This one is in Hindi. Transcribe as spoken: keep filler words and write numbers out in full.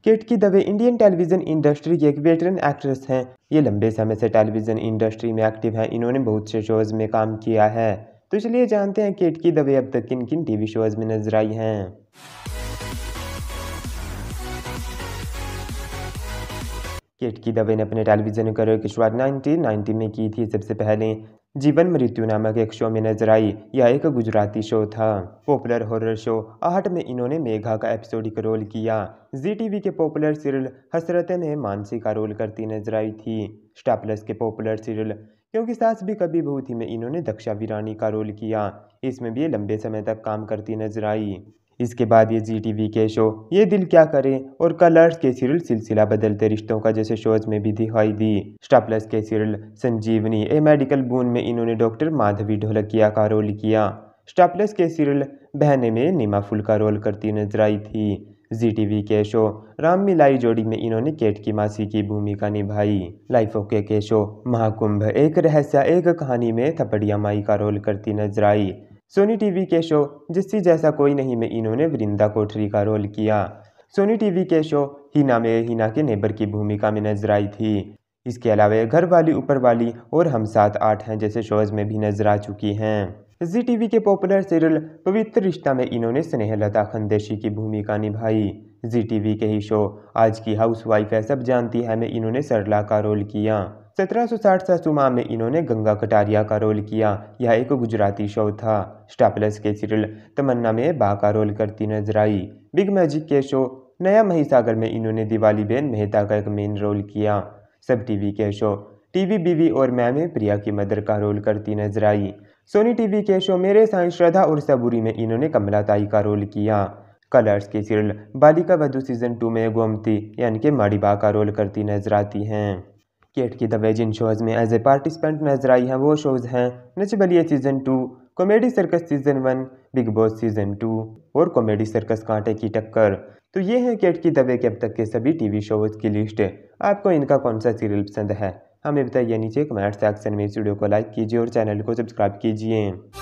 केतकी दवे इंडियन टेलीविज़न इंडस्ट्री की एक वेटरन एक्ट्रेस हैं। ये लंबे समय से टेलीविज़न इंडस्ट्री में एक्टिव हैं। इन्होंने बहुत से शोज़ में काम किया है। तो चलिए जानते हैं केतकी दवे अब तक किन किन टीवी शोज़ में नजर आई हैं। केतकी दवे ने अपने टेलीविज़न करियर की शुरुआत नाइनटीन नाइंटी में की थी। सबसे पहले जीवन मृत्यु नामक एक शो में नजर आई। यह एक गुजराती शो था। पॉपुलर हॉरर शो आहट में इन्होंने मेघा का एपिसोडिक रोल किया। जी टीवी के पॉपुलर सीरियल हसरतें में मानसी का रोल करती नजर आई थी। स्टार प्लस के पॉपुलर सीरियल क्योंकि सास भी कभी बहू थी में इन्होंने दक्षा वीरानी का रोल किया। इसमें भी ये लंबे समय तक काम करती नजर आई। इसके बाद ये जी टीवी के शो ये दिल क्या करे और कलर्स के सीरियल सिलसिला बदलते रिश्तों का जैसे शोज में भी दिखाई दी। स्टार प्लस के serial Sanjivani a medical boon में इन्होंने डॉक्टर माधवी ढोलकिया का रोल किया। स्टार प्लस के सीरियल बहने में नीमा फुल का रोल करती नजर आई थी। जी टीवी के शो राम मिलाई जोड़ी में इन्होंने केतकी मासी की भूमिका निभाई। लाइफ ओके के शो महाकुंभ एक रहस्य एक कहानी में थपड़िया माई का रोल करती नजर आई। सोनी टीवी के शो जिस्सी जैसा कोई नहीं में इन्होंने वृंदा कोठरी का रोल किया। सोनी टीवी के शो हिना में हिना के नेबर की भूमिका में नजर आई थी। इसके अलावा घर वाली ऊपर वाली और हम साथ आठ हैं जैसे शोज में भी नजर आ चुकी हैं। जी टीवी के पॉपुलर सीरियल पवित्र रिश्ता में इन्होंने स्नेहलता खंदेशी की भूमिका निभाई। जी टीवी के ही शो आज की हाउसवाइफ है सब जानती है में इन्होंने सरला का रोल किया। सत्रह सौ साठ सासू माँ में इन्होंने गंगा कटारिया का रोल किया। यह एक गुजराती शो था। स्टार प्लस के सीरियल तमन्ना में बा का रोल करती नजर आई। बिग मैजिक के शो नया महिसागर में इन्होंने दिवाली बेन मेहता का एक मेन रोल किया। सब टीवी के शो टीवी बीवी और मैं में प्रिया की मदर का रोल करती नजर आई। सोनी टीवी के शो मेरे साईं श्रद्धा और सबूरी में इन्होंने कमला ताई का रोल किया। कलर्स के serial Balika Vadhu season two में गोमती यानी कि माड़ीबा का रोल करती नजर आती हैं। केतकी दवे जिन शोज़ में एज ए पार्टिसिपेंट नजर आई हैं वो शोज़ हैं Nach Baliye season two, comedy circus season one, Bigg Boss season two और कॉमेडी सर्कस कांटे की टक्कर। तो ये हैं केतकी दवे के अब तक के सभी टीवी शोज़ की लिस्ट। आपको इनका कौन सा सीरियल पसंद है हमें बताइए नीचे कमेंट सेक्शन में। इस वीडियो को लाइक कीजिए और चैनल को सब्सक्राइब कीजिए।